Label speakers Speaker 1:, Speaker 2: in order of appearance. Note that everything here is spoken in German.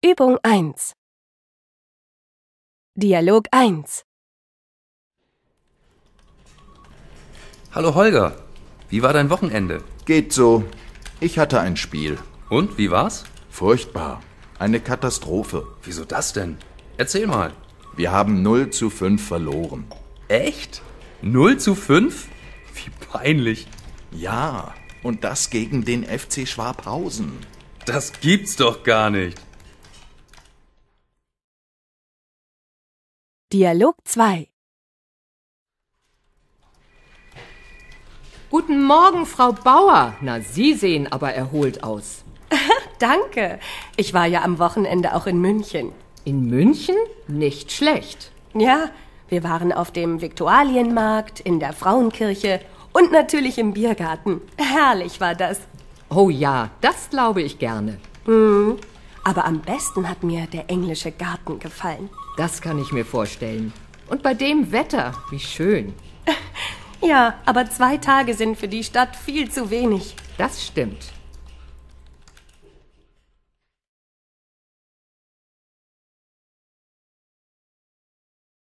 Speaker 1: Übung 1. Dialog 1.
Speaker 2: Hallo Holger, wie war dein Wochenende?
Speaker 3: Geht so. Ich hatte ein Spiel.
Speaker 2: Und, wie war's?
Speaker 3: Furchtbar. Eine Katastrophe.
Speaker 2: Wieso das denn? Erzähl mal.
Speaker 3: Wir haben 0:5 verloren.
Speaker 2: Echt? 0:5? Wie peinlich.
Speaker 3: Ja, und das gegen den FC Schwabhausen.
Speaker 2: Das gibt's doch gar nicht.
Speaker 1: Dialog 2.
Speaker 4: Guten Morgen, Frau Bauer. Na, Sie sehen aber erholt aus.
Speaker 1: Danke. Ich war ja am Wochenende auch in München.
Speaker 4: In München? Nicht schlecht.
Speaker 1: Ja, wir waren auf dem Viktualienmarkt, in der Frauenkirche und natürlich im Biergarten. Herrlich war das.
Speaker 4: Oh ja, das glaube ich gerne.
Speaker 1: Aber am besten hat mir der englische Garten gefallen.
Speaker 4: Das kann ich mir vorstellen. Und bei dem Wetter, wie schön.
Speaker 1: Ja, aber 2 Tage sind für die Stadt viel zu wenig.
Speaker 4: Das stimmt.